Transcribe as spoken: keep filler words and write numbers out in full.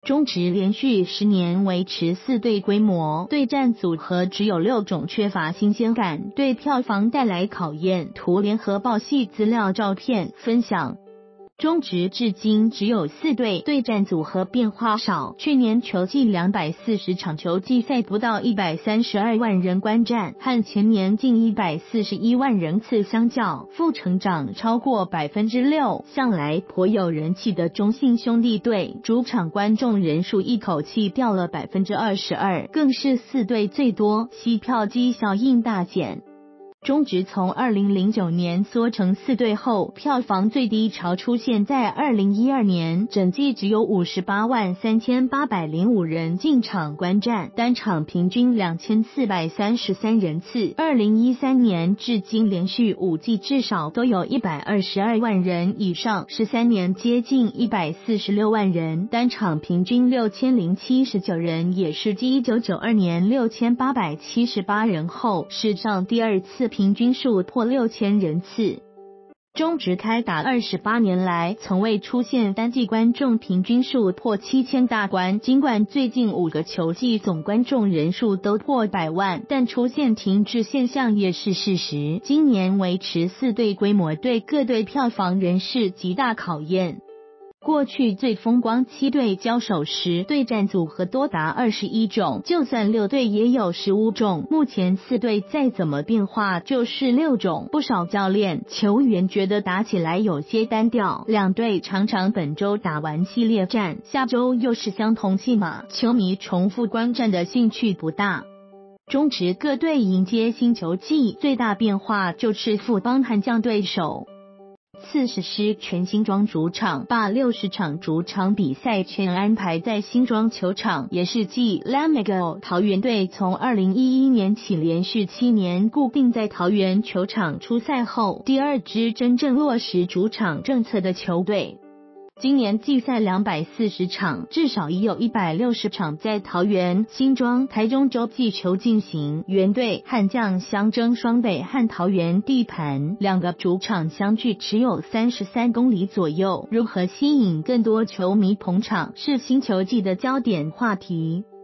中职连续十年维持四队规模，对战组合只有六种，缺乏新鲜感，对票房带来考验。图联合报系资料照片分享。中职至今只有四队，对战组合变化少。去年球季两百四十场球季赛不到一百三十二万人观战，和前年近一百四十一万人次相较，负成长超过百分之六。向来颇有人气的中信兄弟队，主场观众人数一口气掉了百分之二十二，更是四队最多，吸票机效应大减。中职从二零零九年缩成四队后，票房最低潮出现在二零一二年，整季只有五十八万三千八百零五人进场观战，单场平均两千四百三十三人次。二零一三年至今连续五季至少都有一百二十二万人以上，十三年接近一百四十六万人，单场平均六千零七十九人，也是继一九九二年六千八百七十八人后，史上第二次平均数破六千人次。中职开打二十八年来，从未出现单季观众平均数破七千大关。尽管最近五个球季总观众人数都破百万，但出现停滞现象也是事实。今年维持四队规模，对各队票房仍是极大考验。过去最风光七队交手时，对战组合多达二十一种，就算六队也有十五种。目前四队再怎么变化就是六种，不少教练、球员觉得打起来有些单调。两队常常本周打完系列战，下周又是相同戏码，球迷重复观战的兴趣不大。中职各队迎接新球季，最大变化就是富邦悍将对手。四十师全新庄主场，把六十场主场比赛全安排在新庄球场，也是继 Lamigo 桃园队从二零一一年起连续七年固定在桃园球场出赛后，第二支真正落实主场政策的球队。今年季赛两百四十场，至少已有一百六十场在桃园、新庄、台中洲际球进行。原队悍将相争双北和桃园地盘，两个主场相距只有三十三公里左右，如何吸引更多球迷捧场，是新球季的焦点话题。